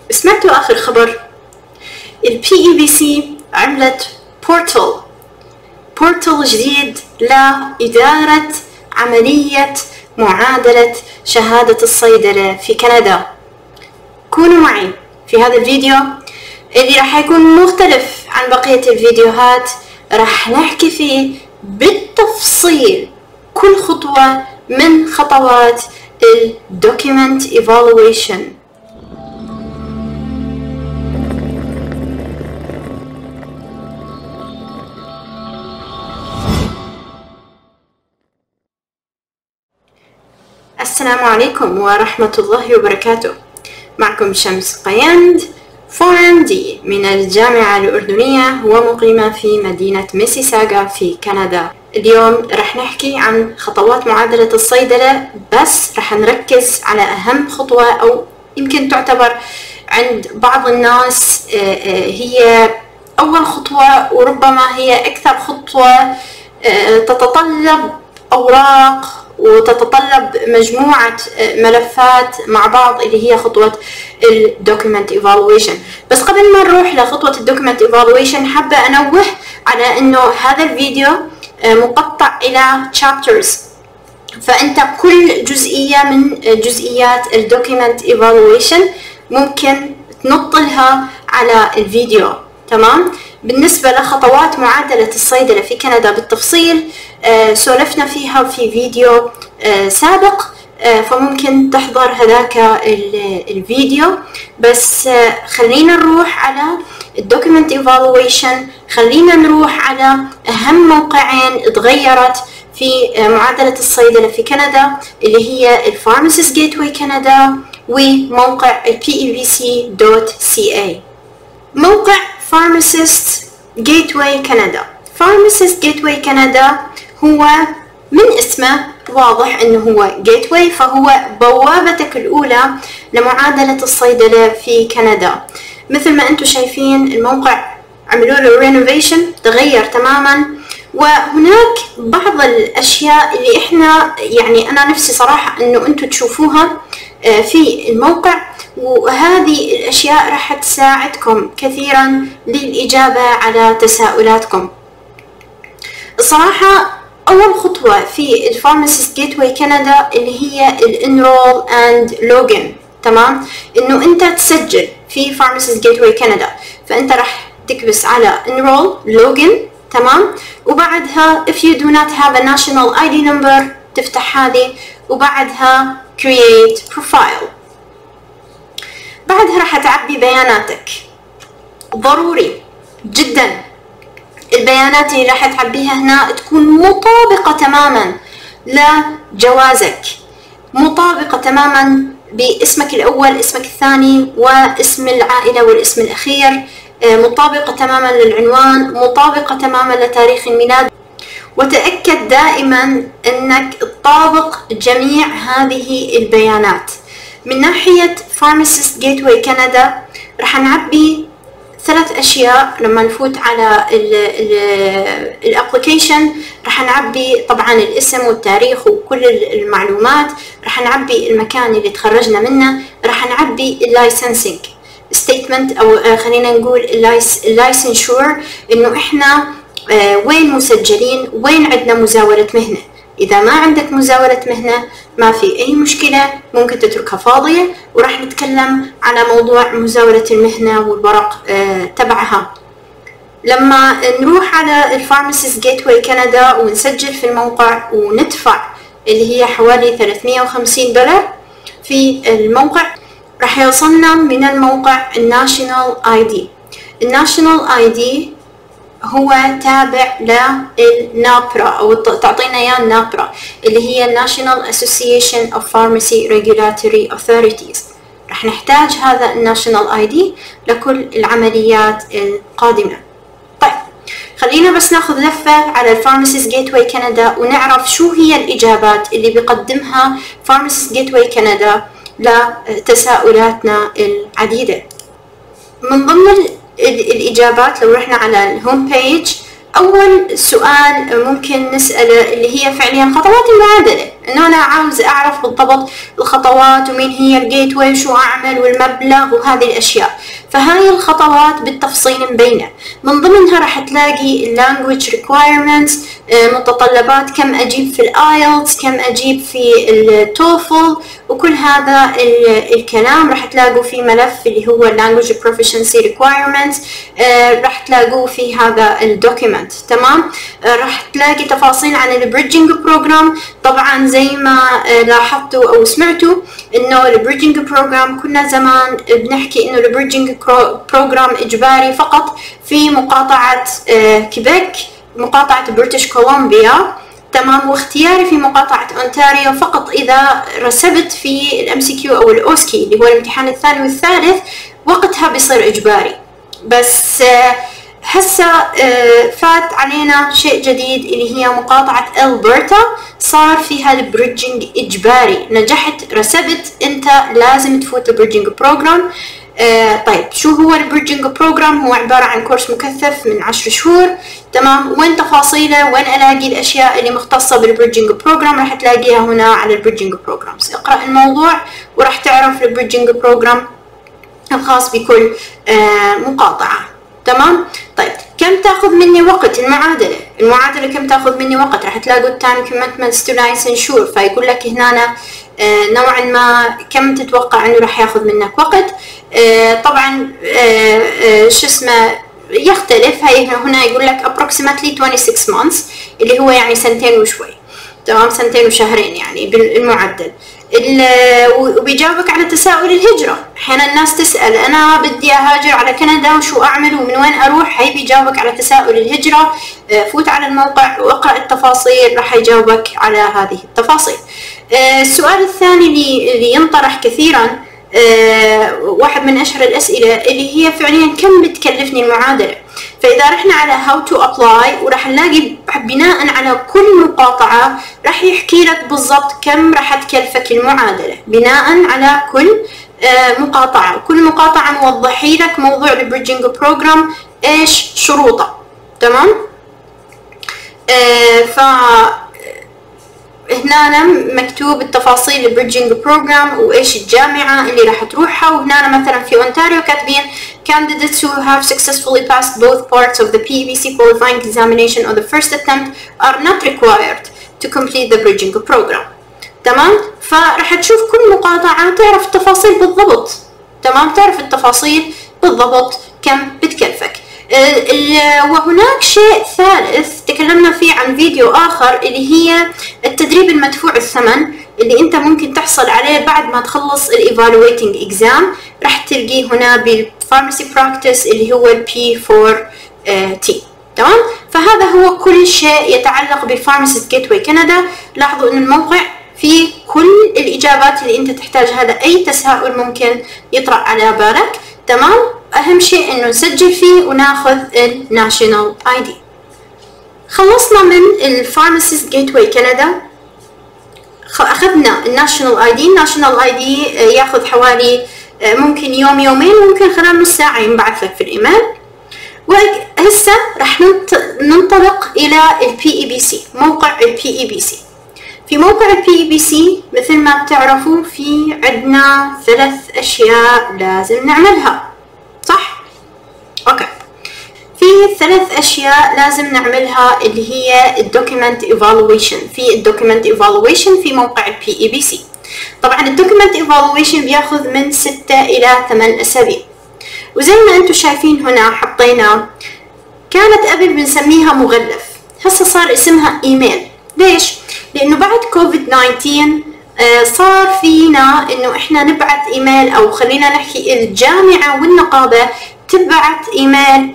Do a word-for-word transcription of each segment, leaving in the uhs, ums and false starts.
سمعتوا آخر خبر؟ ال بي إي بي سي عملت بورتال بورتال جديد لإدارة عملية معادلة شهادة الصيدلة في كندا. كونوا معي في هذا الفيديو اللي راح يكون مختلف عن بقية الفيديوهات، راح نحكي فيه بالتفصيل كل خطوة من خطوات ال Document Evaluation. السلام عليكم ورحمة الله وبركاته. معكم شمس قيند فور إم دي من الجامعة الأردنية ومقيمة في مدينة ميسيساغا في كندا. اليوم رح نحكي عن خطوات معادلة الصيدلة، بس رح نركز على أهم خطوة أو يمكن تعتبر عند بعض الناس هي أول خطوة، وربما هي أكثر خطوة تتطلب أوراق وتتطلب مجموعة ملفات مع بعض، اللي هي خطوة ال Document Evaluation. بس قبل ما نروح لخطوة ال Document Evaluation حابة أنوه على أنه هذا الفيديو مقطع إلى chapters، فأنت كل جزئية من جزئيات ال Document Evaluation ممكن تنطلها على الفيديو. تمام؟ بالنسبة لخطوات معادلة الصيدلة في كندا بالتفصيل آه سولفنا فيها في فيديو آه سابق، آه فممكن تحضر هذاك الفيديو. بس آه خلينا نروح على Document Evaluation. خلينا نروح على أهم موقعين اتغيرت في آه معادلة الصيدلة في كندا، اللي هي ال Pharmacist Gateway Canada وموقع ال بي إي بي سي دوت سي إيه. موقع Pharmacist Gateway Canada. Pharmacist Gateway Canada هو من اسمه واضح انه هو Gateway، فهو بوابتك الاولى لمعادلة الصيدلة في كندا. مثل ما انتم شايفين الموقع عملوا له renovation، تغير تماما، وهناك بعض الاشياء اللي احنا يعني انا نفسي صراحة انه انتم تشوفوها في الموقع، وهذه الأشياء راح تساعدكم كثيرا للإجابة على تساؤلاتكم. الصراحة أول خطوة في ال Pharmacist Gateway Canada اللي هي ال Enroll and Login. تمام؟ إنه أنت تسجل في Pharmacist Gateway Canada، فأنت راح تكبس على Enroll Login. تمام؟ وبعدها if you do not have a national آي دي number تفتح هذه، وبعدها Create Profile. بعدها راح تعبي بياناتك. ضروري جدا البيانات اللي راح تعبيها هنا تكون مطابقة تماما لجوازك، مطابقة تماما باسمك الأول، اسمك الثاني، واسم العائلة والاسم الأخير، مطابقة تماما للعنوان، مطابقة تماما لتاريخ الميلاد. وتأكد دائما أنك تطابق جميع هذه البيانات. من ناحية Pharmacist Gateway Canada رح نعبي ثلاث أشياء. لما نفوت على الابليكيشن رح نعبي طبعا الاسم والتاريخ وكل المعلومات، رح نعبي المكان اللي تخرجنا منه، رح نعبي اللايسنسنج ستيتمنت أو خلينا نقول اللايسنشور، إنه إحنا وين مسجلين، وين عندنا مزاولة مهنة. إذا ما عندك مزاولة مهنة ما في أي مشكلة، ممكن تتركها فاضية، وراح نتكلم على موضوع مزاولة المهنة والورق آه تبعها. لما نروح على ال Pharmacist Gateway Canada ونسجل في الموقع وندفع اللي هي حوالي ثلاثمية وخمسين دولار في الموقع، راح يوصلنا من الموقع الناشونال آي دي. الناشونال آي دي هو تابع للنابرا أو تعطينا إياه النابرا اللي هي National Association of Pharmacy Regulatory Authorities. رح نحتاج هذا الناشونال آي دي لكل العمليات القادمة. طيب خلينا بس ناخذ لفة على ال Pharmacist Gateway Canada ونعرف شو هي الإجابات اللي بيقدمها Pharmacist Gateway Canada لتساؤلاتنا العديدة. من ضمن الإجابات لو رحنا على الهوم بيج أول سؤال ممكن نسأله اللي هي فعليا خطوات المعادلة، إنه أنا عاوز أعرف بالضبط الخطوات ومين هي الجيت واي وشو أعمل والمبلغ وهذه الأشياء. فهاي الخطوات بالتفصيل مبينة. من ضمنها راح تلاقي language requirements، متطلبات كم أجيب في الآيلتس، كم أجيب في التوفل، وكل هذا الكلام راح تلاقوا في ملف اللي هو language proficiency requirements، راح تلاقوه في هذا الدوكيمنت. تمام. راح تلاقي تفاصيل عن البريدجنج بروجرام. طبعا زي ما لاحظتوا او سمعتوا انه البريدجنج بروجرام كنا زمان بنحكي انه البريدجنج بروجرام اجباري فقط في مقاطعة كيبيك، مقاطعة بريتش كولومبيا. تمام. واختياري في مقاطعة اونتاريو فقط اذا رسبت في الام سي كيو او الاوسكي اللي هو الامتحان الثاني والثالث، وقتها بيصير اجباري. بس هسه فات علينا شيء جديد اللي هي مقاطعة ألبرتا، صار فيها البريدجنج إجباري. نجحت رسبت أنت لازم تفوت البريدجنج بروجرام. طيب شو هو البريدجنج بروجرام؟ هو عبارة عن كورس مكثف من عشر شهور. تمام. وين تفاصيله؟ وين ألاقي الأشياء اللي مختصة بالبريدجنج بروجرام؟ راح تلاقيها هنا على البريدجنج بروجرامز. اقرأ الموضوع وراح تعرف البريدجنج بروجرام الخاص بكل مقاطعة. تمام. طيب كم تاخذ مني وقت المعادلة؟ المعادلة كم تاخذ مني وقت؟ راح تلاقوا التايم كوميتمنتس تو لايسنس شور، فيقول لك هنا آه نوعا ما كم تتوقع انه راح ياخذ منك وقت. آه طبعا آه آه شو اسمه يختلف. هي هنا يقول لك approximately twenty-six months اللي هو يعني سنتين وشوي. تمام. سنتين وشهرين يعني بالمعدل. وبيجاوبك على تساؤل الهجرة. أحيانا الناس تسأل أنا بدي أهاجر على كندا وشو أعمل ومن وين أروح. هي بيجاوبك على تساؤل الهجرة. فوت على الموقع واقرأ التفاصيل راح يجاوبك على هذه التفاصيل. السؤال الثاني اللي ينطرح كثيرا، واحد من أشهر الأسئلة اللي هي فعليا كم بتكلفني المعادلة. فإذا رحنا على how to apply وراح نلاقي بناء على كل مقاطعة راح يحكي لك بالضبط كم راح تكلفك المعادلة بناء على كل مقاطعة. كل مقاطعة موضحي لك موضوع البريدجنج بروجرام ايش شروطه. تمام. آه ف هنا مكتوب التفاصيل البريدجنج بروجرام وايش الجامعة اللي راح تروحها. وهنا مثلا في اونتاريو كاتبين candidates who have successfully passed both parts of the P E B C qualifying examination on the first attempt are not required to complete the bridging program. تمام. فراح تشوف كل مقاطعة تعرف التفاصيل بالضبط. تمام. تعرف التفاصيل بالضبط كم بتكلفك. وهناك شيء ثالث تكلمنا فيه عن فيديو آخر اللي هي التدريب المدفوع الثمن اللي انت ممكن تحصل عليه بعد ما تخلص الايفالويتنج اكزام. راح تلقيه هنا بالفارماسي براكتس اللي هو البي فور تي. تمام. فهذا هو كل شيء يتعلق بالفارماسيست جيت واي كندا. لاحظوا ان الموقع فيه كل الاجابات اللي انت تحتاجها لأي تساؤل ممكن يطرأ على بالك. تمام. اهم شيء انه نسجل فيه وناخذ الناشونال اي دي. خلصنا من الفارماسيست جيت واي كندا، اخذنا الناشونال اي دي. الناشونال اي دي ياخذ حوالي ممكن يوم يومين، ممكن خلال نص ساعه ينبعث لك في الايميل. وهسه راح ننطلق الى البي اي بي سي، موقع البي اي بي سي. في موقع البي اي بي سي مثل ما بتعرفوا في عندنا ثلاث اشياء لازم نعملها، صح؟ اوكي. في ثلاث اشياء لازم نعملها اللي هي الدوكيمنت ايفالويشن. في الدوكيمنت ايفالويشن في موقع البي اي بي سي. طبعا الدوكيمنت ايفالويشن بياخذ من ستة الى ثمان اسابيع. وزي ما انتم شايفين هنا حطينا، كانت قبل بنسميها مغلف، هسه صار اسمها ايميل. ليش؟ لانه بعد كوفيد تسعة عشر صار فينا انه احنا نبعث ايميل، او خلينا نحكي الجامعة والنقابة تبعت ايميل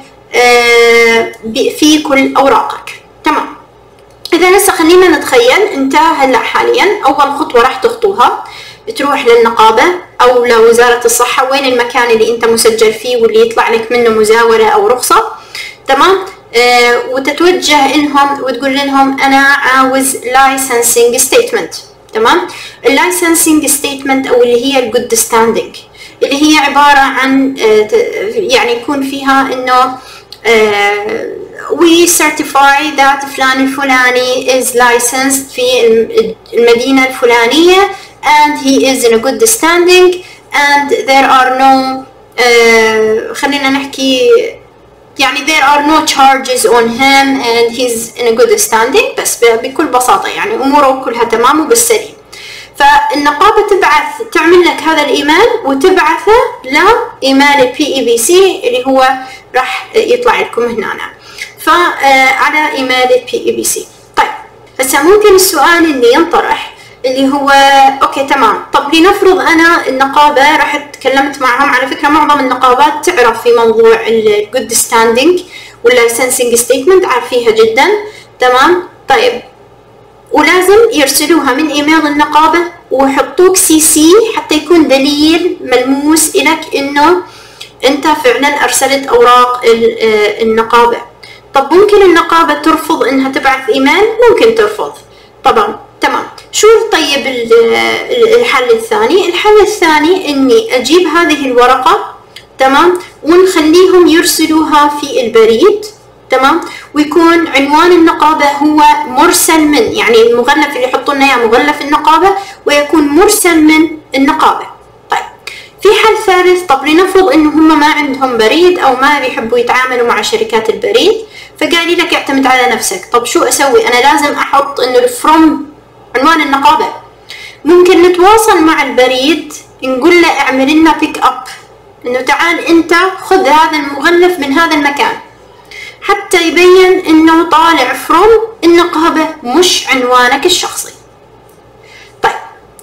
في كل اوراقك. تمام. اذا هسه خلينا نتخيل انت هلا حاليا اول خطوة راح تخطوها تروح للنقابة او لوزارة الصحة، وين المكان اللي انت مسجل فيه واللي يطلع لك منه مزاولة او رخصة. تمام. آه وتتوجه لهم وتقول لهم انا عاوز لايسنسنج ستيتمنت. تمام. اللايسنسنج ستيتمنت او اللي هي الجود ستاندنج، اللي هي عبارة عن آه يعني يكون فيها انه آه we certify that فلان الفلاني is licensed في المدينة الفلانية and he is in a good standing and there are no uh, خلينا نحكي يعني there are no charges on him and he's in a good standing. بس بكل بساطة يعني أموره كلها تمام وبالسليم. فالنقابة تبعث تعمل لك هذا الإيميل وتبعثه لإيميل البي إي بي سي اللي هو راح يطلع لكم هنا فعلى إيميل البي إي بي سي. طيب هسه ممكن السؤال اللي ينطرح اللي هو أوكي تمام، طب لنفرض أنا النقابة رحت تكلمت معهم، على فكرة معظم النقابات تعرف في موضوع الجود ستاندينج واللايسنسنج ستيتمنت عارفيها جدا تمام. طيب ولازم يرسلوها من ايميل النقابة ويحطوك سي سي حتى يكون دليل ملموس إلك انه انت فعلا ارسلت اوراق النقابة. طب ممكن النقابة ترفض انها تبعث ايميل؟ ممكن ترفض طبعا تمام. شو طيب الحل الثاني؟ الحل الثاني اني اجيب هذه الورقة تمام ونخليهم يرسلوها في البريد تمام، ويكون عنوان النقابة هو مرسل من، يعني المغلف اللي يحطوا لنا اياه مغلف النقابة ويكون مرسل من النقابة. طيب في حل ثالث، طب لنفرض انه هم ما عندهم بريد او ما بيحبوا يتعاملوا مع شركات البريد، فقال لك اعتمد على نفسك. طب شو اسوي؟ انا لازم احط انه فروم عنوان النقابة. ممكن نتواصل مع البريد نقول له اعمل لنا بيك اب، انه تعال انت خذ هذا المغلف من هذا المكان حتى يبين انه طالع فروم النقابة مش عنوانك الشخصي. طيب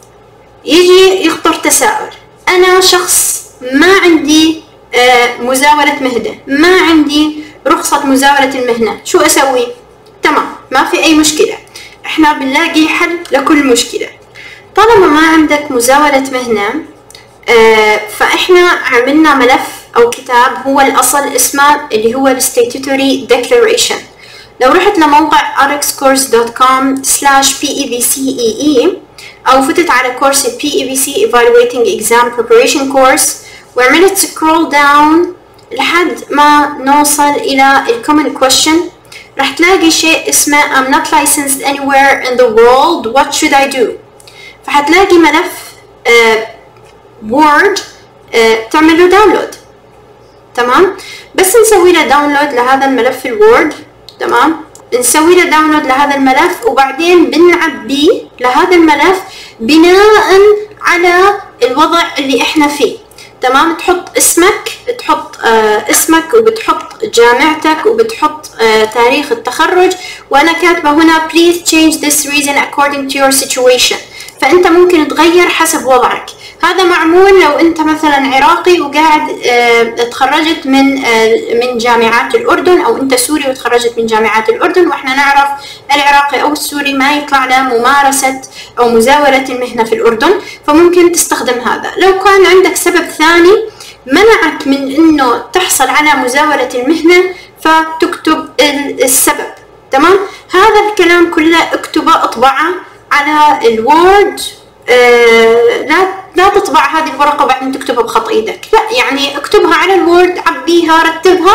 يجي يخطر تساؤل، انا شخص ما عندي آه مزاولة مهنة، ما عندي رخصة مزاولة المهنة، شو اسوي؟ تمام ما في اي مشكلة، احنا بنلاقي حل لكل مشكلة. طالما ما عندك مزاولة مهنة آه فاحنا عملنا ملف أو كتاب هو الأصل اسمه اللي هو Statutory Declaration. لو رحت لموقع arx course dot com slash p e b c e e أو فتت على كورس ال P E B C Evaluating Exam Preparation Course وعملت scroll down لحد ما نوصل إلى ال Common Question، راح تلاقي شيء اسمه I'm not licensed anywhere in the world, what should I do؟ فحتلاقي ملف uh, Word uh, تعمل له داونلود تمام. بس نسوي له داونلود لهذا الملف الوورد تمام، نسوي له داونلود لهذا الملف وبعدين بنعبيه لهذا الملف بناء على الوضع اللي احنا فيه تمام. تحط اسمك، تحط آه اسمك وبتحط جامعتك وبتحط آه تاريخ التخرج، وانا كاتبه هنا please change this reason according to your situation، فانت ممكن تغير حسب وضعك. هذا معمول لو انت مثلا عراقي وقاعد اه تخرجت من اه من جامعات الاردن، او انت سوري وتخرجت من جامعات الاردن، واحنا نعرف العراقي او السوري ما يطلع له ممارسة او مزاولة المهنة في الاردن، فممكن تستخدم هذا. لو كان عندك سبب ثاني منعك من انه تحصل على مزاولة المهنة فتكتب السبب تمام. هذا الكلام كله اكتبه اطبعه على الوورد، آه لا لا تطبع هذه الورقة وبعدين تكتبها بخط ايدك، لا يعني اكتبها على الوورد، عبيها رتبها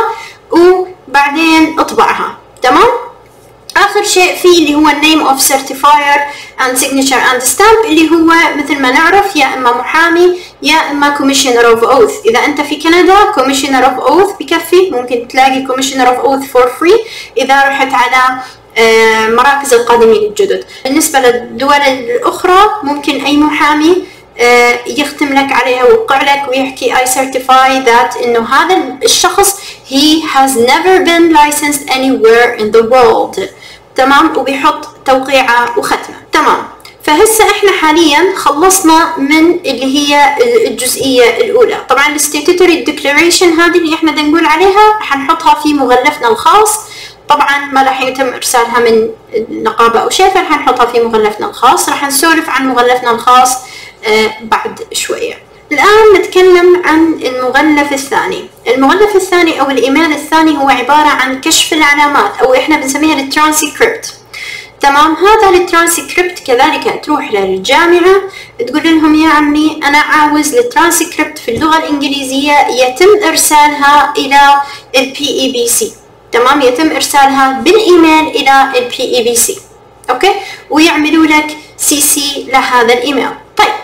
وبعدين اطبعها تمام. اخر شيء فيه اللي هو name of certifier and signature and stamp، اللي هو مثل ما نعرف يا اما محامي يا اما commissioner of oath. اذا انت في كندا commissioner of oath بكفي، ممكن تلاقي commissioner of oath for free اذا رحت على مراكز القادمين الجدد. بالنسبة للدول الأخرى ممكن أي محامي يختم لك عليها ويوقع لك ويحكي I certify that إنه هذا الشخص he has never been licensed anywhere in the world تمام، وبيحط توقيعه وختمه تمام. فهسه احنا حاليا خلصنا من اللي هي الجزئية الأولى. طبعا ال Statutory Declaration هذه اللي احنا بدنا نقول عليها حنحطها في مغلفنا الخاص، طبعا ما راح يتم ارسالها من النقابة او شيء، فراح نحطها في مغلفنا الخاص. راح نسولف عن مغلفنا الخاص آه بعد شوية. الان نتكلم عن المغلف الثاني. المغلف الثاني او الايميل الثاني هو عبارة عن كشف العلامات، او احنا بنسميها الترانسكريبت تمام. هذا الترانسكريبت كذلك تروح للجامعة تقول لهم يا عمي انا عاوز الترانسكريبت في اللغة الانجليزية يتم ارسالها الى البي اي بي سي تمام، يتم إرسالها بالإيميل إلى ال بي إي بي سي. أوكي، ويعملوا لك سي سي لهذا الإيميل. طيب،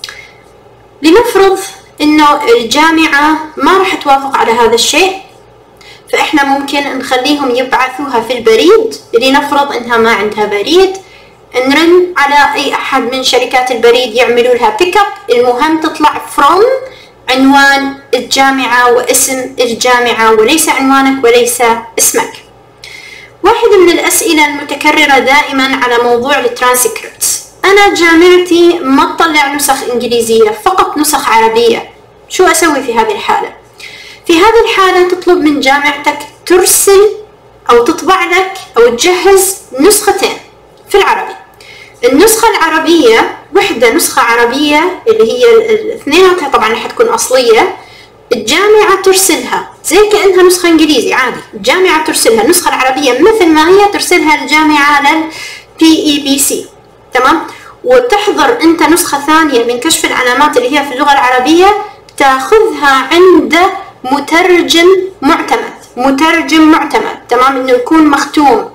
لنفرض إنه الجامعة ما راح توافق على هذا الشيء، فإحنا ممكن نخليهم يبعثوها في البريد. لنفرض إنها ما عندها بريد، نرن على أي أحد من شركات البريد يعملوا لها بيك اب. المهم تطلع from عنوان الجامعة واسم الجامعة، وليس عنوانك وليس اسمك. واحدة من الأسئلة المتكررة دائما على موضوع الترانسكريبتس: أنا جامعتي ما تطلع نسخ إنجليزية، فقط نسخ عربية، شو أسوي في هذه الحالة؟ في هذه الحالة تطلب من جامعتك ترسل أو تطبع لك أو تجهز نسختين في العربي. النسخة العربية، وحدة نسخة عربية اللي هي الاثنيناتها طبعا رح تكون أصلية، الجامعة ترسلها زي كأنها نسخة إنجليزي عادي. الجامعة ترسلها النسخة العربية مثل ما هي، ترسلها الجامعة لل بي إي بي سي. تمام، وتحضر أنت نسخة ثانية من كشف العلامات اللي هي في اللغة العربية، تاخذها عند مترجم معتمد. مترجم معتمد، تمام، إنه يكون مختوم،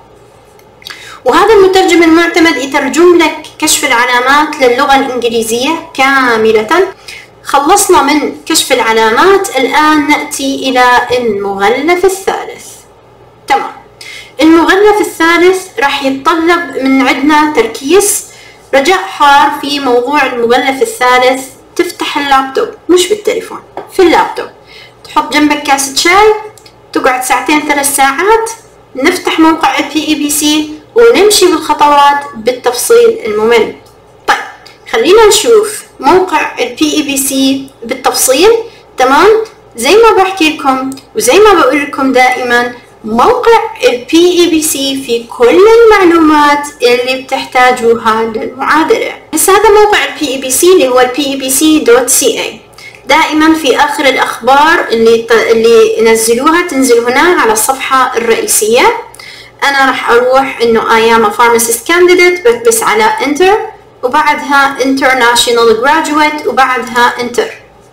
وهذا المترجم المعتمد يترجم لك كشف العلامات للغة الإنجليزية كاملة. خلصنا من كشف العلامات، الآن نأتي إلى المغلف الثالث. تمام، المغلف الثالث راح يتطلب من عندنا تركيز. رجاء حار في موضوع المغلف الثالث، تفتح اللابتوب مش بالتليفون، في اللابتوب، تحط جنبك كاسة شاي، تقعد ساعتين ثلاث ساعات، نفتح موقع ال بي إي بي سي ونمشي بالخطوات بالتفصيل الممل. طيب، خلينا نشوف موقع ال بي إي بي سي بالتفصيل. تمام، زي ما بحكي لكم وزي ما بقول لكم دائما، موقع ال بي إي بي سي في كل المعلومات اللي بتحتاجوها للمعادلة. بس هذا موقع ال بي إي بي سي اللي هو ال بي إي بي سي دوت سي إيه. دائما في آخر الأخبار اللي اللي ينزلوها تنزل هنا على الصفحة الرئيسية. أنا راح أروح إنه I am a pharmacist candidate، بس على enter، وبعدها international graduate، وبعدها enter.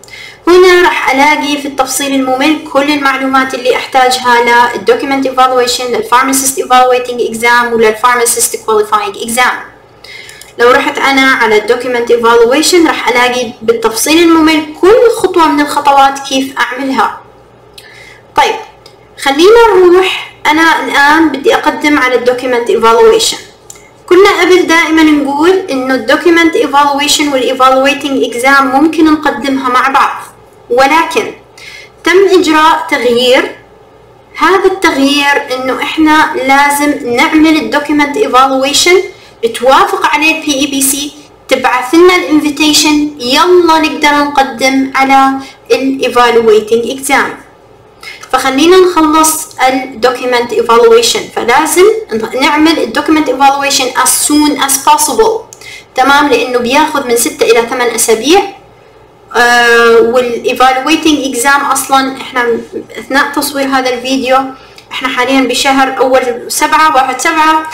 هنا راح ألاقي في التفصيل الممل كل المعلومات اللي أحتاجها للdocument evaluation، للpharmacist evaluating exam، وللpharmacist qualifying exam. لو رحت أنا على الdocument evaluation راح ألاقي بالتفصيل الممل كل خطوة من الخطوات كيف أعملها. طيب، خلينا نروح. أنا الآن بدي أقدم على الdocument evaluation. كنا قبل دائما نقول إنه الdocument evaluation والevaluating exam ممكن نقدمها مع بعض، ولكن تم إجراء تغيير. هذا التغيير إنه إحنا لازم نعمل الdocument evaluation، توافق عليه ال بي إي بي سي، تبعث لنا الانفيتيشن، يلا نقدر نقدم على evaluating exam. فخلينا نخلص ال document evaluation، فلازم نعمل document evaluation as soon as possible. تمام، لأنه بياخذ من ستة إلى ثمان أسابيع. آه وال evaluating exam أصلا إحنا أثناء تصوير هذا الفيديو إحنا حاليا بشهر أول سبعة واحد سبعة،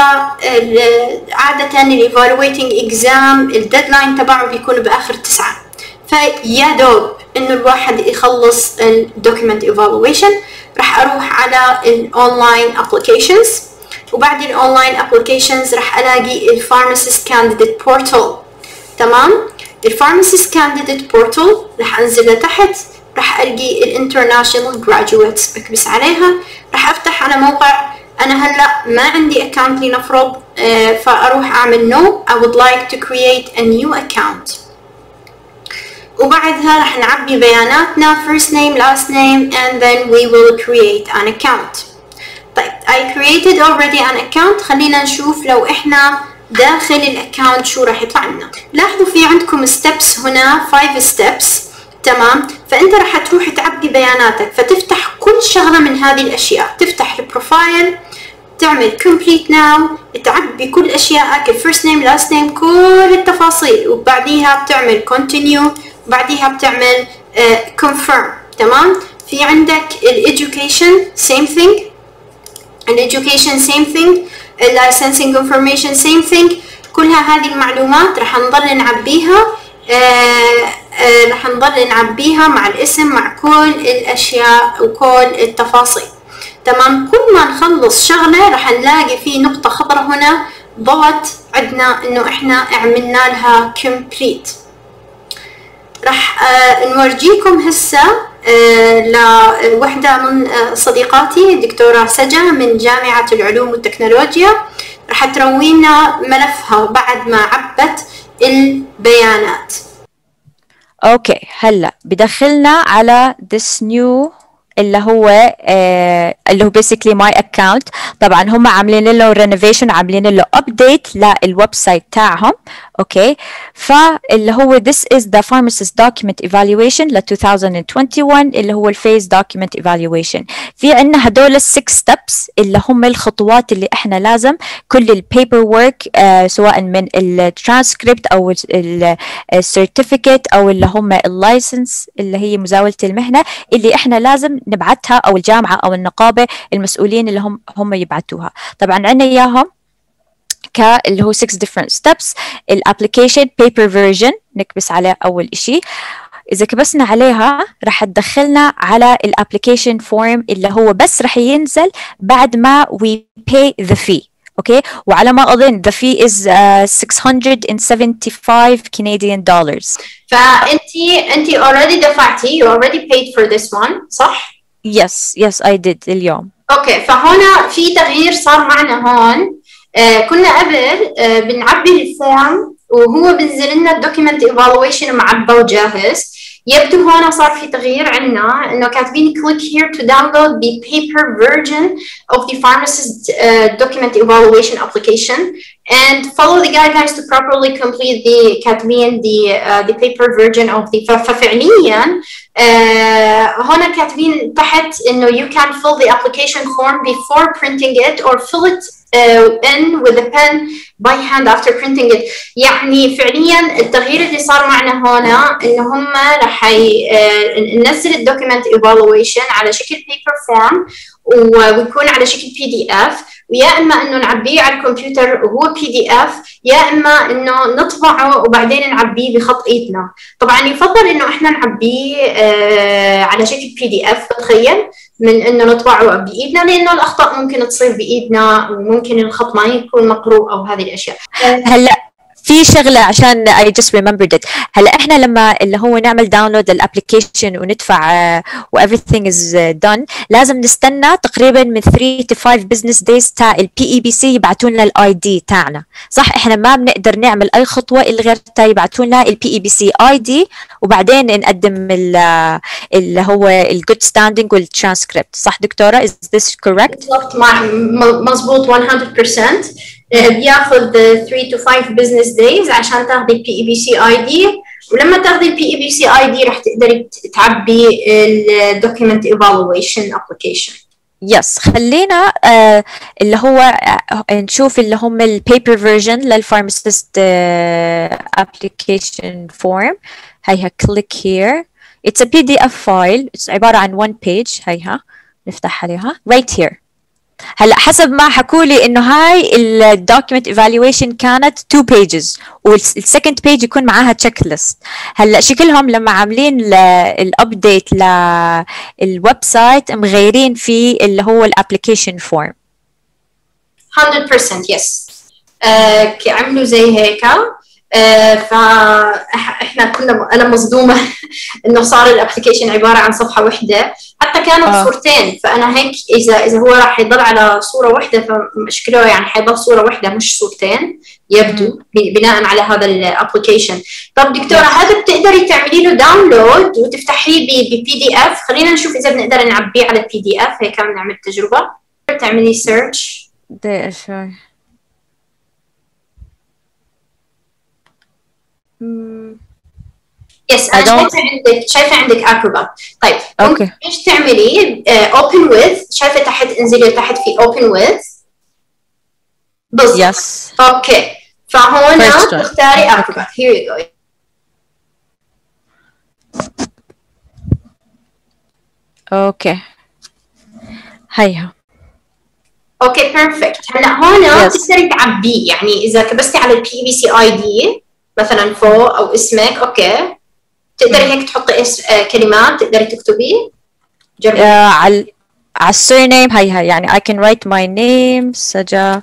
فعادة ال evaluating exam الديدلاين تبعه بيكون بآخر تسعة، فيا دوب إنه الواحد يخلص ال document evaluation. راح أروح على ال online applications، وبعد ال online applications راح ألاقي ال pharmacist candidate portal. تمام، ال pharmacist candidate portal راح أنزل لتحت، راح ألقي ال international graduates، بكبس عليها، راح أفتح على موقع. أنا هلأ ما عندي account لنفرض، آه فأروح أعمل no I would like to create a new account. وبعدها راح نعبي بياناتنا first name last name and then we will create an account. طيب، I created already an account. خلينا نشوف لو إحنا داخل الأكاونت شو راح يطلع لنا. لاحظوا في عندكم steps هنا five steps. تمام، فأنت راح تروح تعبي بياناتك، فتفتح كل شغلة من هذه الأشياء، تفتح البروفايل، تعمل complete now، تعبي كل أشيائك ال first name last name كل التفاصيل، وبعديها بتعمل continue، بعديها بتعمل uh, confirm. تمام، في عندك ال education same thing، ال education same thing، ال licensing information same thing. كلها هذه المعلومات راح نضل نعبيها، uh, uh, راح نضل نعبيها مع الاسم، مع كل الأشياء وكل التفاصيل. تمام. كل ما نخلص شغلة راح نلاقي في نقطة خضراء هنا ضغط عندنا إنه إحنا عملنا لها complete. راح آه نورجيكم هسه آه لوحدة من آه صديقاتي الدكتورة سجا من جامعة العلوم والتكنولوجيا، راح تروينا ملفها بعد ما عبت البيانات. اوكي هلا بدخلنا على this new اللي هو آه اللي هو basically my account. طبعا هم عاملين له renovation، عاملين له update للويب سايت تاعهم. اوكي فاللي هو this is the pharmacist document evaluation ل two thousand twenty-one اللي هو الphase document evaluation. في عندنا هدول السix steps اللي هم الخطوات اللي احنا لازم كل البيبر ورك آه سواء من الترانسكريبت او السيرتيفيكت او اللي هم اللايسنس اللي هي مزاولة المهنة اللي احنا لازم نبعتها او الجامعة او النقابة المسؤولين اللي هم هم يبعتوها. طبعا عندنا اياهم اللي هو six different steps. الابليكيشن paper version نكبس عليه اول اشي، اذا كبسنا عليها راح تدخلنا على الابليكيشن فورم اللي هو بس راح ينزل بعد ما we pay the fee. اوكي وعلى ما اظن the fee is uh, six hundred seventy-five Canadian dollars. فانتي انتي already دفعتي you already paid for this one صح؟ yes yes I did اليوم. اوكي فهنا في تغيير صار معنا هون. آه كنا قبل آه بنعبي الفورم وهو بنزل لنا الدوكيمنت ايفالويشن معبى وجاهز. يبدو هنا صار في تغيير عندنا انه كاتبين click here to download the paper version of the pharmacist uh, document evaluation application and follow the guidelines to properly complete the كاتبين the uh, the paper version of the ففعليا uh, هنا كاتبين تحت انه you can fill the application form before printing it or fill it uh, in with a pen by hand after printing it. يعني فعليا التغيير اللي صار معنا هنا انه هم راح ننزل الدوكيمنت ايفالويشن على شكل بيبر فورم ويكون على شكل بي دي اف، ويا اما انه نعبيه على الكمبيوتر وهو بي دي اف، يا اما انه نطبعه وبعدين نعبيه بخط ايدنا. طبعا يفضل انه احنا نعبيه آه على شكل بي دي اف بتخيل من انه نطبعه بايدنا، لانه الاخطاء ممكن تصير بايدنا وممكن الخط ما يكون مقروء او هذه الاشياء. هلا في شغلة عشان I just remembered it. هلا احنا لما اللي هو نعمل داونلود للابلكيشن وندفع uh, و everything is uh, done لازم نستنى تقريبا من three to five business days تا ال بي إي بي سي يبعتون لنا الاي دي تاعنا. صح احنا ما بنقدر نعمل اي خطوة الا غير تا يبعتون لنا ال بي إي بي سي اي دي وبعدين نقدم اللي هو ال good standing وال transcript. صح دكتورة is this correct؟ بالضبط مظبوط one hundred percent. بياخذ three to five business days عشان تاخذي البي اي بي سي اي دي، ولما تاخذي البي اي بي سي اي دي راح تقدري تعبي الدوكيمنت ايفالويشن ابلكيشن. يس خلينا uh, اللي هو uh, نشوف اللي هم البيبر فيرجن للفارماسيست ابلكيشن فورم. هيها click here. It's a بي دي إف file. It's عبارة عن one page. هيها نفتح عليها right here. هلا حسب ما حكوا لي انه هاي الدوكيمنت ايفالويشن كانت two pages والسكند بيج يكون معاها تشيك ليست. هلا شكلهم لما عاملين الابديت للويب سايت مغيرين في اللي هو الابلكيشن فورم. one hundred percent يس آه عملوا زي هيك. آه فاحنا كنا انا مصدومه انه صار الابلكيشن عباره عن صفحه واحده، حتى كانت آه. صورتين. فانا هيك اذا اذا هو راح يضل على صوره واحده فمشكله يعني حيضل صوره واحده مش صورتين يبدو بناء على هذا الابلكيشن. طب دكتوره هذا بتقدري تعملي له داونلود وتفتحيه ببي دي اف؟ خلينا نشوف اذا بنقدر نعبيه على البي دي اف. هيك بنعمل تجربه. تعملي سيرش دقيقه شوي. يس انا شايفه عندك شايفه عندك اكروبات. طيب اوكي okay. ايش تعملي؟ اوبن ويز، شايفه تحت انزلي تحت في اوبن ويز بالضبط. يس اوكي فهنا تختاري اكروبات. هير يو جو. اوكي هيها اوكي بيرفكت. هلا هون تقدري تعبيه، يعني اذا كبستي على البي اي بي سي اي دي مثلا فوق او اسمك اوكي تقدري هيك تحطي اس... آه كلمات تقدري تكتبي. جربي. آه على على السيرنيم هي هي يعني I can write my name سجا.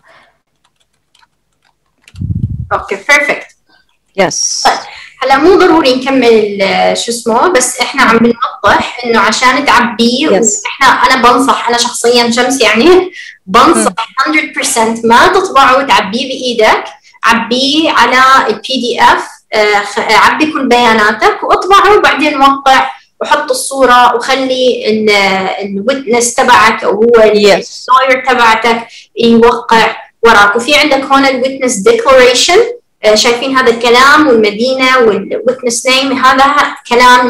اوكي بيرفكت. يس. طيب هلا مو ضروري نكمل شو اسمه، بس احنا عم بنوضح انه عشان تعبيه، واحنا انا بنصح انا شخصيا شمس يعني بنصح مية بالمية ما تطبعه وتعبيه بايدك، عبيه على البي دي اف، عبي كل بياناتك واطبعه وبعدين وقع وحط الصوره وخلي الويتنس تبعك او هو اللوير تبعتك يوقع وراك. وفي عندك هون الويتنس ديكلاريشن، شايفين هذا الكلام والمدينه والويتنس نيم، هذا كلام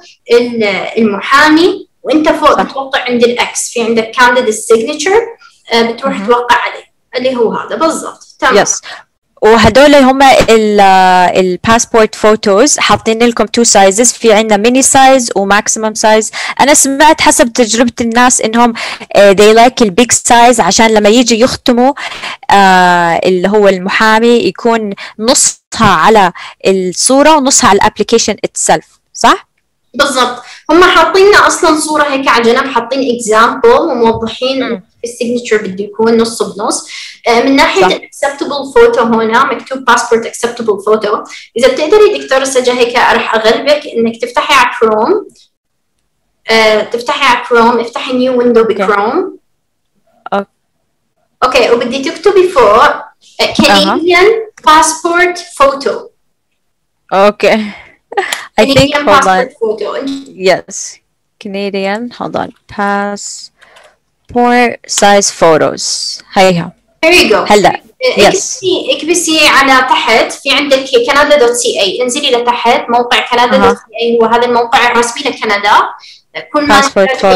للمحامي، وانت فوق بتوقع عند الاكس، في عندك كانديديت سيجنتشر بتروح توقع عليه اللي هو هذا بالضبط. تمام. yes. وهدول هم الباسبورت فوتوز حاطين لكم تو سايزز، في عندنا ميني سايز وماكسيمم سايز. انا سمعت حسب تجربه الناس انهم they like البيج سايز عشان لما يجي يختموا آه اللي هو المحامي يكون نصها على الصوره ونصها على الابلكيشن اتسلف، صح؟ بالضبط. هم حاطين لنا اصلا صوره هيك على جنب، حاطين اكزامبل وموضحين السيجنتشر بده يكون نص بنص. من ناحيه الاكسبتبل فوتو هنا مكتوب باسبورت اكسبتبل فوتو. اذا بتقدري دكتوره سجا هيك راح اغلبك انك تفتحي على كروم، أه تفتحي على كروم، افتحي نيو ويندو بكروم. أوكي. اوكي وبدي تكتبي فوق كنديان باسبورت فوتو. اوكي. I think hold on. Photo. Yes. Canadian. Hold on. Passport size photos. هيها. Here you go. هلا. Yes. اكبسي اكبسي على تحت، في عندك كندا دوت سي اي، انزلي لتحت موقع كندا دوت سي اي، هو هذا الموقع الرسمي لكندا. كل ما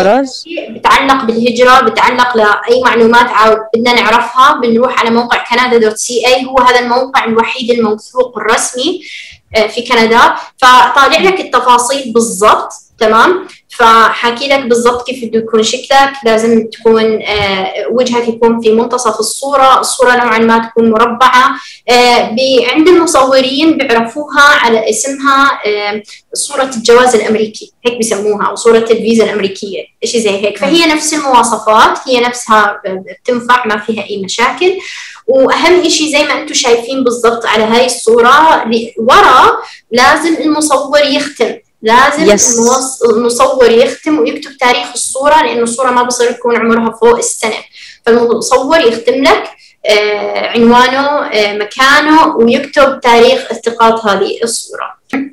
بتعلق بالهجرة، بتعلق لأي معلومات بدنا نعرفها، بنروح على موقع كندا دوت سي اي، هو هذا الموقع الوحيد الموثوق الرسمي في كندا، فطالع لك التفاصيل بالضبط. تمام. فحكي لك بالضبط كيف بده يكون شكلك، لازم تكون آه وجهك يكون في منتصف الصورة، الصورة نوعا ما تكون مربعة. آه عند المصورين بيعرفوها على اسمها آه صورة الجواز الأمريكي، هيك بيسموها، أو صورة الفيزا الأمريكية، شيء زي هيك. فهي نفس المواصفات، هي نفسها بتنفع، ما فيها أي مشاكل. واهم شيء زي ما انتم شايفين بالضبط على هاي الصوره ورا، لازم المصور يختم، لازم yes. المصور يختم ويكتب تاريخ الصوره، لانه الصوره ما بصير تكون عمرها فوق السنه، فالمصور يختم لك آه عنوانه آه مكانه ويكتب تاريخ التقاط هذه الصوره.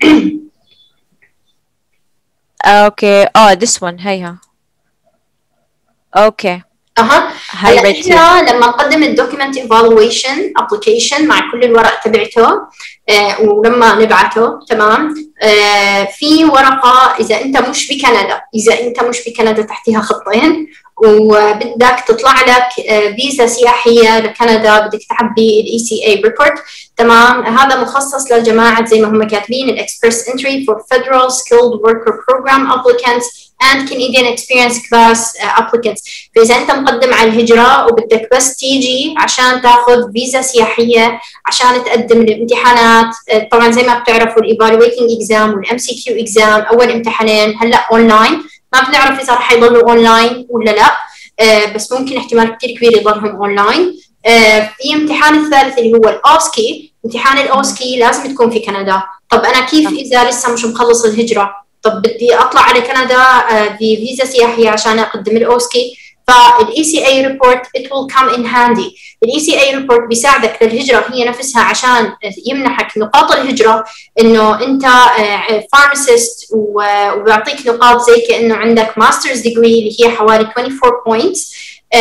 اوكي اه this one هيها. اوكي اها. هلا احنا لما نقدم الدوكيمنت ايفالويشن ابلكيشن مع كل الورق تبعته آه ولما نبعته، تمام، آه في ورقه اذا انت مش بكندا، اذا انت مش بكندا تحتها خطين وبدك تطلع لك آه فيزا سياحيه لكندا، بدك تعبي الاي سي اي ريبورت. تمام. هذا مخصص للجماعه زي ما هم كاتبين الاكسبرس انتري فور فيدرال سكيلد وركر بروجرام ابليكانتس and Canadian Experience Class uh, applicants. فإذا أنت مقدم على الهجرة وبدك بس تيجي عشان تاخذ فيزا سياحية عشان تقدم الامتحانات، طبعا زي ما بتعرفوا ال Evaluating Exam وال إم سي كيو Exam أول امتحانين هلا أونلاين، ما بنعرف إذا رح يضلوا أونلاين ولا لا، uh, بس ممكن احتمال كثير كبير يضلهم أونلاين. uh, في امتحان الثالث اللي هو الأوسكي، امتحان الأوسكي لازم تكون في كندا. طب أنا كيف إذا لسه مش مخلص الهجرة؟ طب بدي اطلع على كندا بفيزا سياحيه عشان اقدم الاوسكي، فالاي سي اي ريبورت it will come in handy. الاي سي اي ريبورت بيساعدك للهجره هي نفسها عشان يمنحك نقاط الهجره، انه انت فارماسيست وبيعطيك نقاط زي كانه عندك ماسترز ديجري اللي هي حوالي أربعة وعشرين بوينتس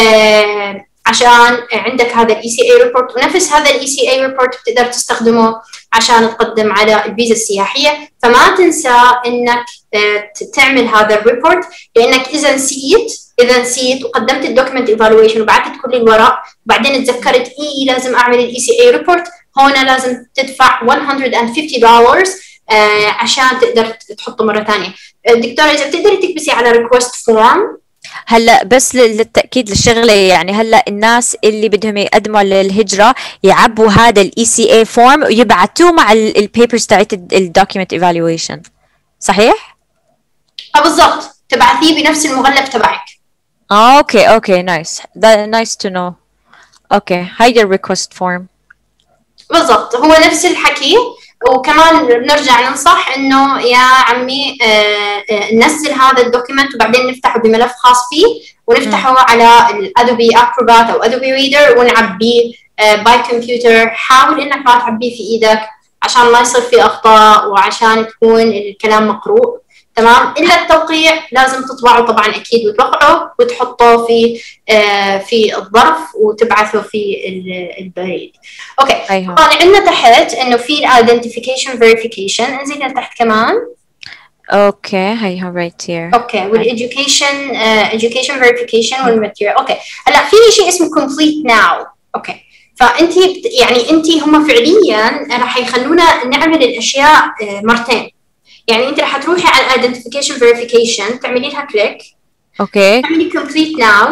عشان عندك هذا الاي سي اي ريبورت، ونفس هذا الاي سي اي ريبورت بتقدر تستخدمه عشان تقدم على الفيزا السياحيه. فما تنسى انك تعمل هذا الريبورت، لانك اذا نسيت اذا نسيت وقدمت الدوكيمنت ايفالويشن وبعثت كل الورق وبعدين تذكرت اي لازم اعمل الاي سي اي ريبورت، هون لازم تدفع مئة وخمسين دولار عشان تقدر تحطه مره ثانيه. دكتوره اذا بتقدري تكبسي على ريكوست فورم. هلا بس للتاكيد للشغله، يعني هلا الناس اللي بدهم يقدموا للهجره يعبوا هذا الاي سي اي فورم ويبعتوه مع البيبرز تاعت الدوكيمنت ايفالويشن، صحيح؟ اه بالضبط، تبعثيه بنفس المغلف تبعك. آه أوكي أوكي نايس that nice to know. أوكي هاي الريكوست فورم. بالضبط هو نفس الحكي. وكمان بنرجع ننصح انه يا عمي آه آه ننزل هذا الدوكيمنت وبعدين نفتحه بملف خاص فيه ونفتحه م. على الادوبي اكروبات او ادوبي ريدر ونعبيه آه باي كمبيوتر. حاول انك ما تعبيه في ايدك عشان ما يصير في اخطاء وعشان تكون الكلام مقروء تمام. الا التوقيع لازم تطبعه طبعا اكيد وتوقعه وتحطه في آه في الظرف وتبعثه في البريد. اوكي أيوة. طبعا عندنا تحت انه في الايدنتيفيكيشن فيريفيكيشن. انزل لتحت كمان. اوكي هيها رايت هير. اوكي والeducation uh, education verification والماتيريال. اوكي هلا في شيء اسمه complete now. اوكي فانت يعني انت هم فعليا راح يخلونا نعمل الاشياء مرتين. يعني انت راح تروحي على identification verification تعملي لها كليك. اوكي تعملي complete now.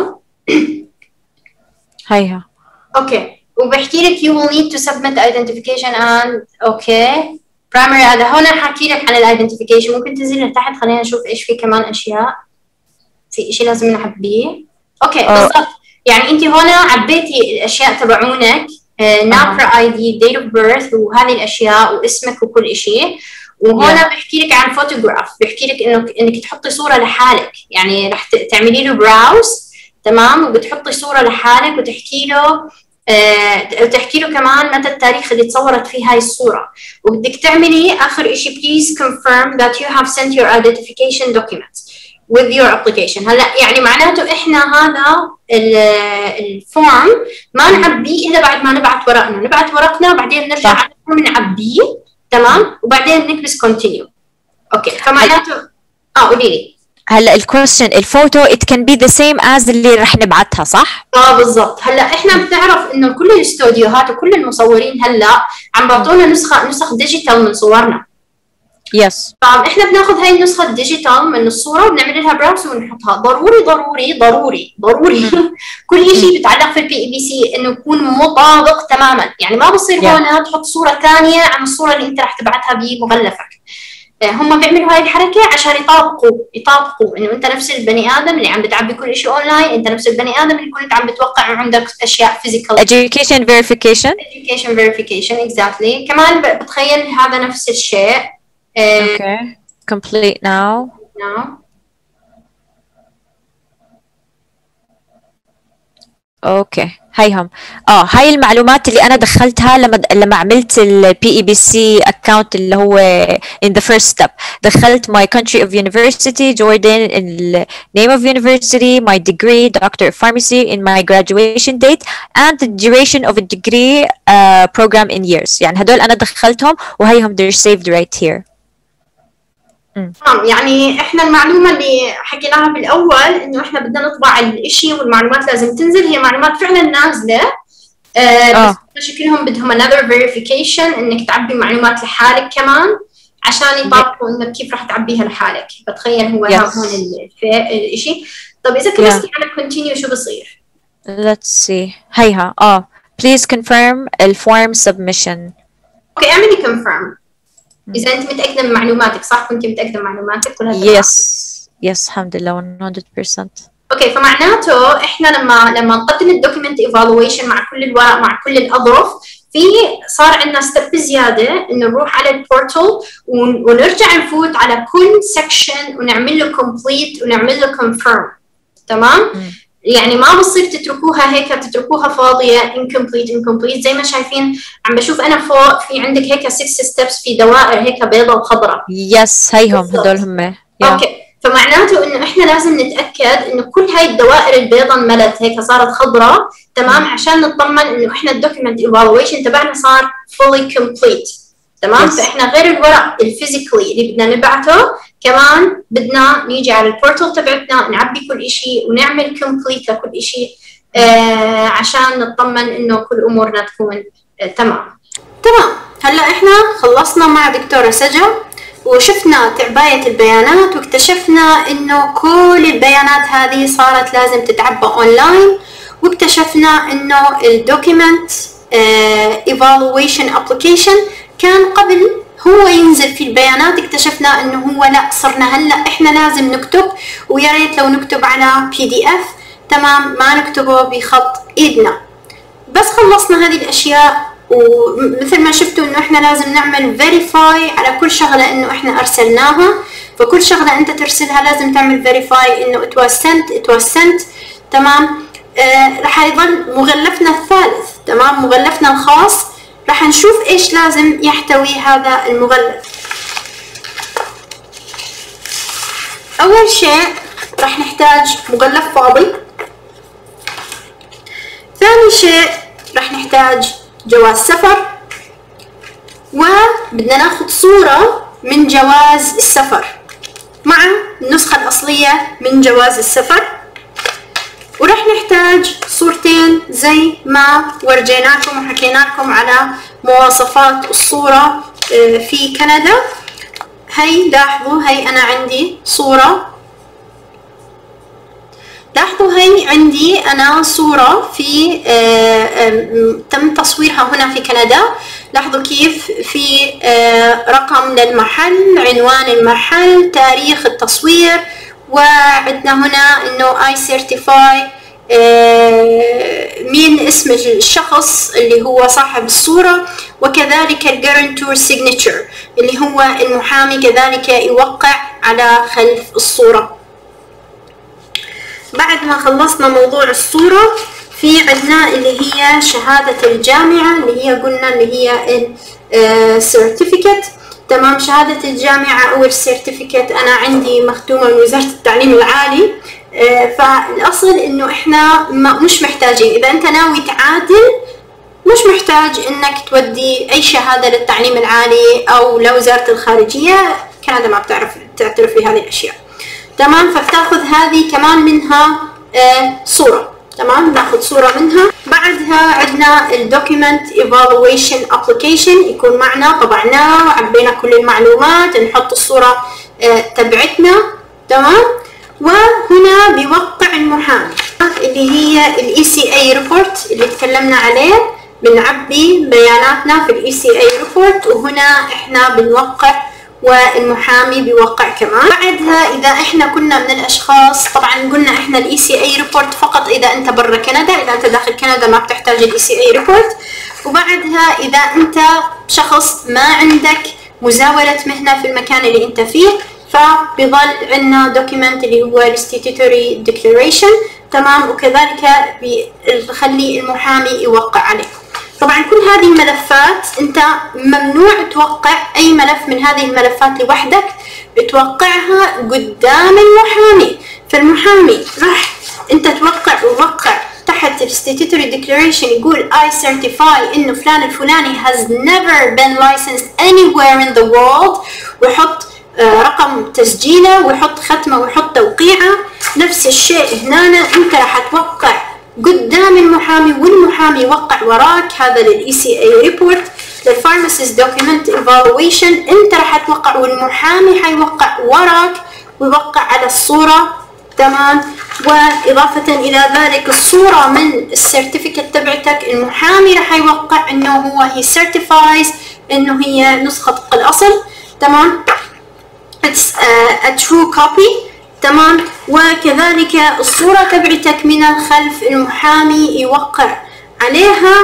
هيها. اوكي وبحكي لك you will need to submit identification and اوكي primary. هذا هون حاكي لك عن الايدنتيفيكيشن. ممكن تنزلي لتحت خلينا نشوف ايش في كمان اشياء. في شيء لازم نعبيه. اوكي بالضبط يعني انت هون عبيتي الاشياء تبعونك نابرا اي دي date of birth وهذه الاشياء واسمك وكل شيء. وهون yeah. بحكي لك عن فوتوغراف. بحكي لك انه انك تحطي صوره لحالك. يعني رح تعملي له براوز تمام وبتحطي صوره لحالك وتحكي له أه وتحكي له كمان متى التاريخ اللي تصورت فيه هاي الصوره. وبدك تعملي اخر شيء please confirm that you have sent your identification documents with your application. هلا يعني معناته احنا هذا الفورم ما نعبيه الا بعد ما نبعث ورقنا. نبعث ورقنا وبعدين نرجع على الفورم نعبيه تمام وبعدين نكبس continue. اوكي فمعناته اه قولي لي. هلا الكويستشن الفوتو it can be the same as اللي رح نبعتها صح؟ اه بالضبط. هلا احنا بنعرف انه كل الاستوديوهات وكل المصورين هلا عم بعطونا نسخه نسخ ديجيتال من صورنا. يس. فاحنا بناخذ هاي النسخه الديجيتال من الصوره وبنعمل لها براوس ونحطها. ضروري ضروري ضروري ضروري كل شيء بيتعلق في البي اي بي سي انه يكون مطابق تماما. يعني ما بصير yeah. هون تحط صوره ثانيه عن الصوره اللي انت رح تبعتها بمغلفك. هم بيعملوا هاي الحركه عشان يطابقوا يطابقوا انه انت نفس البني ادم اللي عم بتعبي كل شيء اونلاين. انت نفس البني ادم اللي كنت عم بتوقع وعندك اشياء فيزيكال. education verification education verification exactly. كمان بتخيل هذا نفس الشيء. okay complete now now اوكي هيهم اه هاي المعلومات اللي انا دخلتها لما لما عملت البي اي بي سي اكونت اللي هو in the first step. دخلت my country of university Jordan, the name of university, my degree doctor of pharmacy, in my graduation date and the duration of a degree uh, program in years. يعني هدول انا دخلتهم وهيهم they're saved right here. تمام يعني احنا المعلومه اللي حكيناها بالاول انه احنا بدنا نطبع الاشي والمعلومات لازم تنزل. هي معلومات فعلا نازله آه بس شكلهم بدهم another verification انك تعبي معلومات لحالك كمان عشان يطابقوا انك كيف راح تعبيها لحالك. بتخيل هو yes. هون الاشي. طب اذا كبستي yeah. على continue شو بصير؟ let's see هيها اه please confirm الفورم submission. اوكي اعملي confirm إذا أنت متأكدة من معلوماتك. صح كنتي متأكدة من معلوماتك كلها؟ يس يس الحمد لله مية بالمية. أوكي فمعناته إحنا لما لما نقدم الدوكيمنت ايفالويشن مع كل الورق مع كل الأظرف في صار عندنا ستيب زيادة إنه نروح على البورتال ونرجع نفوت على كل سكشن ونعمل له كومبليت ونعمل له كونفيرم تمام؟ م. يعني ما بصير تتركوها هيك تتركوها فاضيه incomplete incomplete. زي ما شايفين عم بشوف انا فوق في عندك هيك ستة ستيبس في دوائر هيك بيضاء وخضراء. يس هيهم هدول هم. اوكي فمعناته انه احنا لازم نتاكد انه كل هاي الدوائر البيضاء انملت هيك صارت خضراء تمام عشان نطمن انه احنا الدوكيمنت ايفالويشن تبعنا صار fully complete تمام. yes. فاحنا غير الورق الفيزيكالي اللي بدنا نبعته كمان بدنا نيجي على البورتال تبعتنا نعبي كل شيء ونعمل كومبليت لكل شيء آه عشان نطمن انه كل امورنا تكون آه تمام. تمام هلا احنا خلصنا مع دكتورة سجا وشفنا تعباية البيانات واكتشفنا انه كل البيانات هذه صارت لازم تتعبى اونلاين. واكتشفنا انه الدوكيمنت ايفالويشن ابلكيشن كان قبل هو ينزل في البيانات. اكتشفنا انه هو لا صرنا هلا احنا لازم نكتب ويا ريت لو نكتب على بي دي اف تمام، ما نكتبه بخط ايدنا. بس خلصنا هذه الاشياء، ومثل ما شفتوا انه احنا لازم نعمل verify على كل شغلة انه احنا ارسلناها. فكل شغلة انت ترسلها لازم تعمل verify انه it was sent it was sent. تمام. آه رح يظل مغلفنا الثالث، تمام، مغلفنا الخاص. رح نشوف ايش لازم يحتوي هذا المغلف. اول شيء رح نحتاج مغلف فاضي. ثاني شيء رح نحتاج جواز سفر، وبدنا ناخذ صورة من جواز السفر مع النسخة الأصلية من جواز السفر. ورح نحتاج صورتين زي ما ورجيناكم وحكينا لكم على مواصفات الصورة في كندا. هي لاحظوا، هي أنا عندي صورة، لاحظوا هي عندي أنا صورة في آآ آآ تم تصويرها هنا في كندا. لاحظوا كيف في رقم للمحل، عنوان المحل، تاريخ التصوير، وعندنا هنا إنه I certify مين اسم الشخص اللي هو صاحب الصورة، وكذلك الجرانتور signature اللي هو المحامي كذلك يوقع على خلف الصورة. بعد ما خلصنا موضوع الصورة، في عندنا اللي هي شهادة الجامعة اللي هي قلنا اللي هي السيرتيفيكت. تمام، شهادة الجامعة أو السيرتيفيكت أنا عندي مختومة من وزارة التعليم العالي. فالأصل إنه إحنا مش محتاجين، إذا أنت ناوي تعادل مش محتاج إنك تودي أي شهادة للتعليم العالي أو لوزارة الخارجية. كندا ما بتعرف تعترف بهذه الأشياء. تمام، فبتاخذ هذه كمان منها آه صورة. تمام، ناخذ صورة منها. بعدها عندنا الدوكيمنت ايفالويشن ابلكيشن يكون معنا، طبعناه وعبينا كل المعلومات، نحط الصورة آه تبعتنا. تمام، وهنا بيوقع المحامي اللي هي الاي سي اي ريبورت اللي تكلمنا عليه. بنعبي بياناتنا في الاي سي اي ريبورت، وهنا احنا بنوقع والمحامي بيوقع كمان. بعدها اذا احنا كنا من الاشخاص، طبعا قلنا احنا الاي سي اي ريبورت فقط اذا انت برا كندا، اذا انت داخل كندا ما بتحتاج الاي سي اي ريبورت. وبعدها اذا انت شخص ما عندك مزاولة مهنة في المكان اللي انت فيه، فبيظل عندنا دوكيمنت اللي هو statutory declaration. تمام، وكذلك بنخلي المحامي يوقع عليه. طبعا كل هذه الملفات انت ممنوع توقع اي ملف من هذه الملفات لوحدك، بتوقعها قدام المحامي. فالمحامي راح انت توقع ووقع تحت statutory declaration يقول I certify انه فلان الفلاني has never been licensed anywhere in the world، ويحط رقم تسجيله ويحط ختمه ويحط توقيعه. نفس الشيء هنا انت راح توقع قدام المحامي والمحامي يوقع وراك. هذا للاي سي اي ريبورت. للفارماسيست دوكيمنت ايفالويشن انت راح توقع والمحامي حيوقع وراك ويوقع على الصوره. تمام، واضافه الى ذلك الصوره من السيرتيفيكت تبعتك المحامي راح يوقع انه هو هي سيرتيفايز انه هي نسخه طبق الاصل. تمام، it's a, a true copy. تمام، وكذلك الصورة تبعتك من الخلف المحامي يوقع عليها،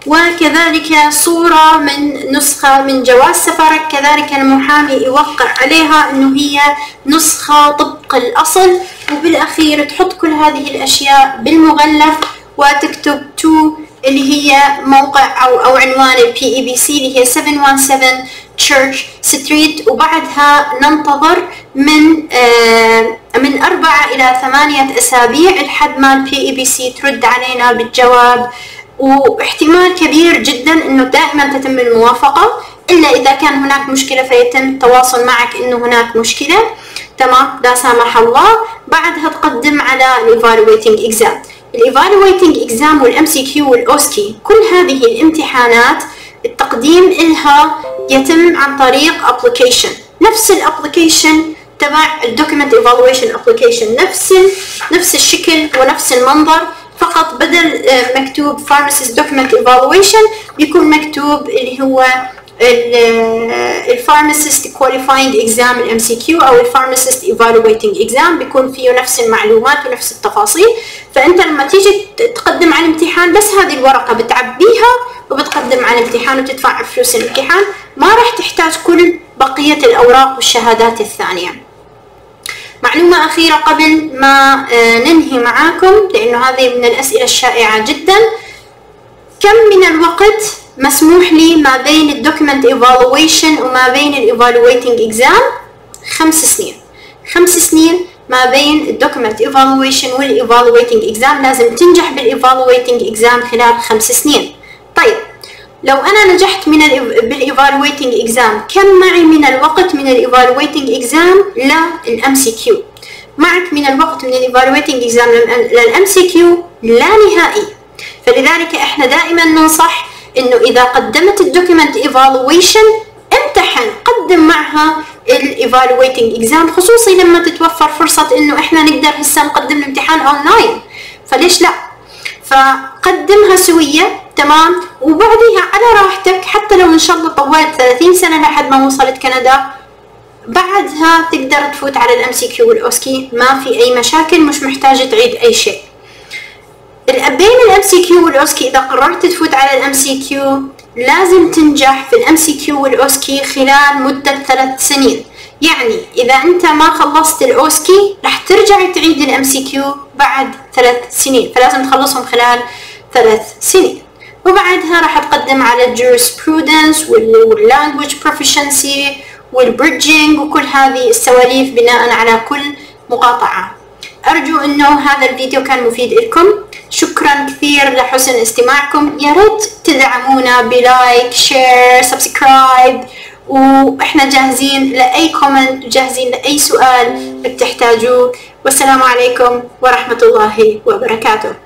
وكذلك صورة من نسخة من جواز سفرك كذلك المحامي يوقع عليها انه هي نسخة طبق الاصل. وبالاخير تحط كل هذه الاشياء بالمغلف وتكتب تو اللي هي موقع او او عنوان البي اي بي سي اللي هي سبعمية وسبعتاشر تشيرش ستريت. وبعدها ننتظر من آه من أربعة إلى ثمانية أسابيع لحد ما البي اي بي سي ترد علينا بالجواب. واحتمال كبير جدا إنه دائما تتم الموافقة، إلا إذا كان هناك مشكلة فيتم التواصل معك إنه هناك مشكلة. تمام، لا سامح الله. بعدها تقدم على الإيفالويتنج إكزام. الإيفالويتنج إكزام والإم سي كيو والأوسكي، كل هذه الامتحانات التقديم إلها يتم عن طريق application. نفس الابليكيشن تبع الدوكيمنت ايفالويشن ابليكيشن، نفس نفس الشكل ونفس المنظر، فقط بدل مكتوب pharmacist document evaluation بيكون مكتوب اللي هو الفارماسيست كواليفاينج اكزام الام سي كيو او الفارماسيست ايفالويتنج اكزام بيكون فيه نفس المعلومات ونفس التفاصيل. فانت لما تيجي تقدم على الامتحان بس هذه الورقه بتعبيها وبتقدم على الامتحان وتدفع فلوس الامتحان، ما راح تحتاج كل بقيه الاوراق والشهادات الثانيه. معلومة أخيرة قبل ما ننهي معاكم، لأنه هذه من الأسئلة الشائعة جدا، كم من الوقت مسموح لي ما بين الدوكيمنت ايفالويشن وما بين الايفالويتنج اكزام؟ خمس سنين. خمس سنين ما بين الدوكيمنت ايفالويشن والايفالويتنج اكزام، لازم تنجح بالايفالويتنج اكزام خلال خمس سنين. طيب لو انا نجحت من بالايفالويتنج اكزام، كم معي من الوقت من الايفالويتنج اكزام للام سي كيو؟ معك من الوقت من الايفالويتنج اكزام للام سي كيو لا نهائي. فلذلك احنا دائما ننصح انه اذا قدمت الدوكيمنت ايفالويشن امتحن، قدم معها الايفالويتنج اكزام، خصوصي لما تتوفر فرصة انه احنا نقدر هسه نقدم الامتحان اونلاين، فليش لا؟ فقدمها سوية تمام، وبعديها على راحتك، حتى لو ان شاء الله طولت ثلاثين سنة لحد ما وصلت كندا، بعدها تقدر تفوت على الام سي كيو والاوسكي، ما في اي مشاكل، مش محتاجة تعيد اي شيء. بين الام سي كيو والاوسكي اذا قررت تفوت على الام سي كيو لازم تنجح في الام سي كيو والاوسكي خلال مدة ثلاث سنين. يعني اذا انت ما خلصت الاوسكي راح ترجع تعيد الام سي كيو بعد ثلاث سنين، فلازم تخلصهم خلال ثلاث سنين. وبعدها راح تقدم على الجورسبرودنس واللانجويج بروفيشنسي والبريدجينج وكل هذه السواليف بناء على كل مقاطعة. أرجو أنه هذا الفيديو كان مفيد لكم. شكرا كثير لحسن استماعكم. يا ريت تدعمونا بلايك، شير، سبسكرايب، وإحنا جاهزين لأي كومنت وجاهزين لأي سؤال بتحتاجوه. والسلام عليكم ورحمة الله وبركاته.